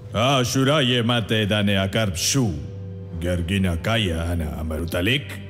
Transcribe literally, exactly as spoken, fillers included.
Ashura yemate dane akarpshu. Gergina kaya ana amarutalik.